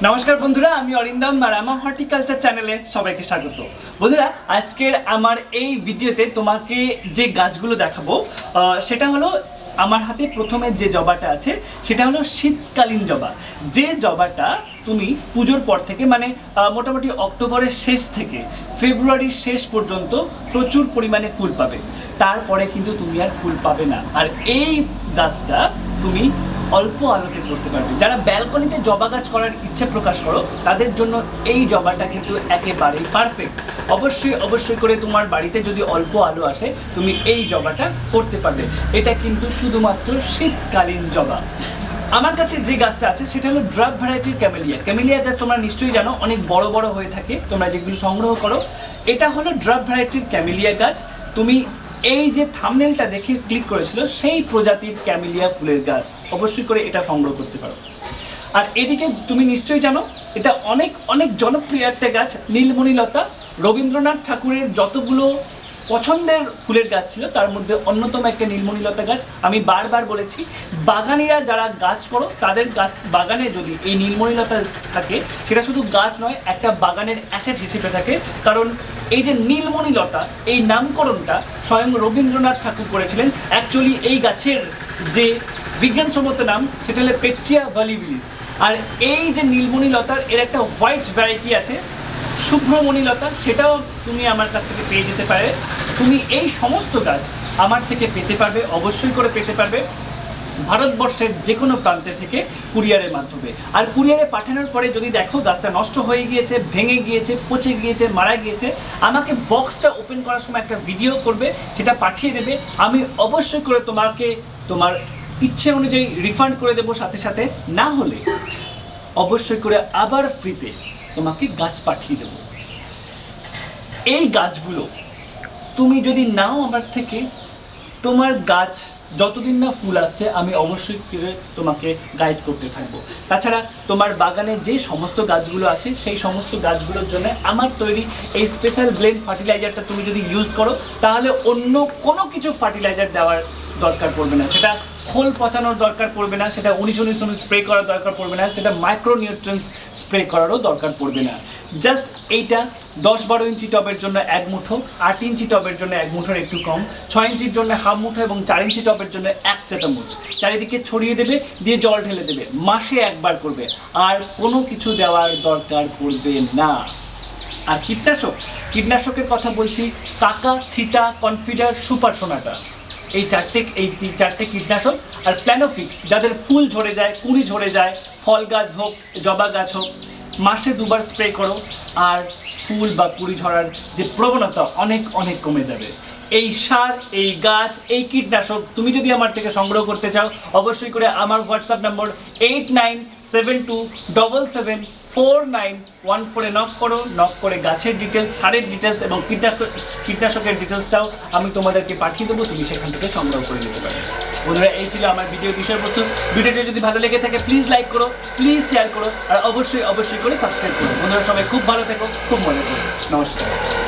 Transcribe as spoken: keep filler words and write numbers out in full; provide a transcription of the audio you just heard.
নমস্কার বন্ধুরা, আমি অরিন্দম আর আমার হর্টিকালচার চ্যানেলে সবাইকে স্বাগত। বন্ধুরা, আজকের আমার এই ভিডিওতে তোমাকে যে গাছগুলো দেখাবো সেটা হলো আমার হাতে প্রথমে যে জবাটা আছে সেটা হলো শীতকালীন জবা। যে জবাটা তুমি পুজোর পর থেকে মানে মোটামুটি অক্টোবরের শেষ থেকে ফেব্রুয়ারির শেষ পর্যন্ত প্রচুর পরিমাণে ফুল পাবে, তারপরে কিন্তু তুমি আর ফুল পাবে না। আর এই গাছটা তুমি অল্প আলোতে করতে পারবে। যারা ব্যালকনিতে জবা গাছ করার ইচ্ছে প্রকাশ করো তাদের জন্য এই জবাটা কিন্তু একেবারেই পারফেক্ট। অবশ্যই অবশ্যই করে তোমার বাড়িতে যদি অল্প আলো আসে তুমি এই জবাটা করতে পারবে। এটা কিন্তু শুধুমাত্র শীতকালীন জবা। আমার কাছে যে গাছটা আছে সেটা হলো ড্রাফট ভ্যারাইটির ক্যামেলিয়া। ক্যামেলিয়া গাছ তোমরা নিশ্চয়ই জানো, অনেক বড় বড় হয়ে থাকে, তোমরা যেগুলো সংগ্রহ করো। এটা হলো ড্রাফট ভ্যারাইটির ক্যামেলিয়া গাছ। তুমি এই যে থাম্বনেলটা দেখে ক্লিক করেছিল সেই প্রজাতির ক্যামেলিয়া ফুলের গাছ, অবশ্যই করে এটা সংগ্রহ করতে পারো। আর এদিকে তুমি নিশ্চয়ই জানো এটা অনেক অনেক জনপ্রিয় একটা গাছ, নীলমণিলতা। রবীন্দ্রনাথ ঠাকুরের যতগুলো পছন্দের ফুলের গাছ ছিল তার মধ্যে অন্যতম একটা নীলমণিলতা গাছ। আমি বারবার বলেছি, বাগানিরা যারা গাছ করো তাদের গাছ বাগানে যদি এই নীলমণিলতা থাকে সেটা শুধু গাছ নয়, একটা বাগানের অ্যাসেট হিসেবে থাকে। কারণ এই যে নীলমণিলতা এই নামকরণটা স্বয়ং রবীন্দ্রনাথ ঠাকুর করেছিলেন। অ্যাকচুয়ালি এই গাছের যে বিজ্ঞানসম্মত নাম সেটা হলো পেট্রিয়া ভ্যালিভিলিস। আর এই যে নীলমণিলতার এর একটা হোয়াইট ভ্যারাইটি আছে শুভ্রমণিলতা, সেটাও তুমি আমার কাছ থেকে পেয়ে যেতে পারে। তুমি এই সমস্ত গাছ আমার থেকে পেতে পারবে, অবশ্যই করে পেতে পারবে ভারতবর্ষের যে কোনো প্রান্তে থেকে কুরিয়ারের মাধ্যমে। আর কুরিয়ারে পাঠানোর পরে যদি দেখো গাছটা নষ্ট হয়ে গিয়েছে, ভেঙে গিয়েছে, পচে গিয়েছে, মারা গিয়েছে, আমাকে বক্সটা ওপেন করার সময় একটা ভিডিও করবে, সেটা পাঠিয়ে দেবে। আমি অবশ্যই করে তোমাকে তোমার ইচ্ছে অনুযায়ী রিফান্ড করে দেবো সাথে সাথে। না হলে অবশ্যই করে আবার ফ্রিতে তোমাকে গাছ পাঠিয়ে দেবো। এই গাছগুলো তুমি যদি নাও আমার থেকে, তোমার গাছ যতদিন না ফুল আসছে আমি অবশ্যই তোমাকে গাইড করতে থাকবো। তাছাড়া তোমার বাগানে যে সমস্ত গাছগুলো আছে সেই সমস্ত গাছগুলোর জন্য আমার তৈরি এই স্পেশাল ব্লেন্ড ফার্টিলাইজারটা তুমি যদি ইউজ করো তাহলে অন্য কোনো কিছু ফার্টিলাইজার দেওয়ার দরকার পড়বে না। সেটা খোল পচানোর দরকার পড়বে না, সেটা উনিশ উনিশ উনিশ স্প্রে করার দরকার পড়বে না, সেটা মাইক্রো নিউট্রিয়েন্টস স্প্রে করারও দরকার পড়বে না। জাস্ট এইটা দশ বারো ইঞ্চি টবের জন্য এক মুঠো, আট ইঞ্চি টবের জন্য এক মুঠোর একটু কম, ছয় ইঞ্চির জন্য হাফ মুঠো এবং চার ইঞ্চি টবের জন্য এক চা চামচ চারিদিকে ছড়িয়ে দেবে, দিয়ে জল ঢেলে দেবে। মাসে একবার করবে, আর কোনো কিছু দেওয়ার দরকার পড়বে না। আর কীটনাশক কীটনাশকের কথা বলছি, কাকা, থিটা, কনফিডার, সুপার সোনাটা, এই চারটে এই চারটে কীটনাশক। আর প্ল্যানোফিক্স, যাদের ফুল ঝরে যায়, কুঁড়ি ঝরে যায়, ফল গাছ হোক জবা গাছ হোক, মাসে দুবার স্প্রে করো আর ফুল বা কুঁড়ি ঝরার যে প্রবণতা অনেক অনেক কমে যাবে। এই সার, এই গাছ, এই কীটনাশক তুমি যদি আমার থেকে সংগ্রহ করতে চাও অবশ্যই করে আমার WhatsApp number eight nine seven two double seven four nine one ফোরে নক করো। নক করে গাছের ডিটেলস, সারের ডিটেলস এবং কীটনাশক কীটনাশকের ডিটেলসটাও আমি তোমাদেরকে পাঠিয়ে দেবো, তুমি সেখান থেকে সংগ্রহ করে নিতে পারবে। বন্ধুরা, এই ছিল আমার ভিডিও বিষয়বস্তু। ভিডিওটি যদি ভালো লেগে থাকে প্লিজ লাইক করো, প্লিজ শেয়ার করো, আর অবশ্যই অবশ্যই করে সাবস্ক্রাইব করো। বন্ধুরা, সবাই খুব ভালো থেকো, খুব মজা করো। নমস্কার।